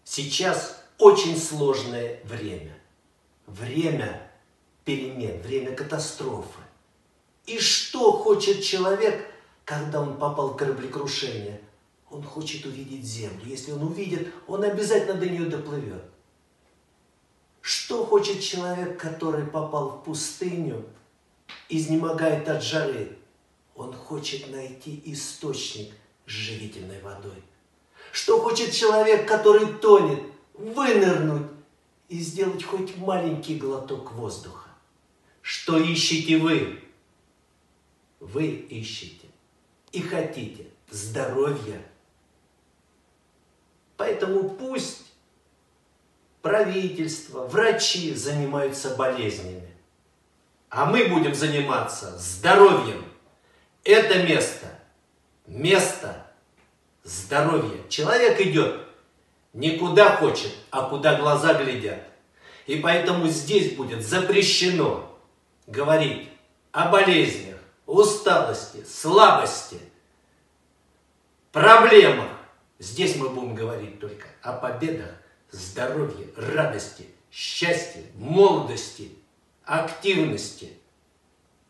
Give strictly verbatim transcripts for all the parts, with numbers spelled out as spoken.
Сейчас очень сложное время. Время перемен, время катастрофы. И что хочет человек, когда он попал в кораблекрушение? Он хочет увидеть землю. Если он увидит, он обязательно до нее доплывет. Что хочет человек, который попал в пустыню, изнемогает от жары? Он хочет найти источник с живительной водой. Что хочет человек, который тонет? Вынырнуть и сделать хоть маленький глоток воздуха. Что ищете вы? Вы ищете и хотите здоровья. Поэтому пусть правительство, врачи занимаются болезнями, а мы будем заниматься здоровьем. Это место, место здоровья. Человек идет не куда хочет, а куда глаза глядят. И поэтому здесь будет запрещено говорить о болезнях, усталости, слабости, проблемах. Здесь мы будем говорить только о победах, здоровье, радости, счастье, молодости, активности.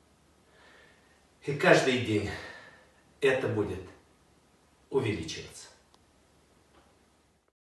И каждый день это будет увеличиваться.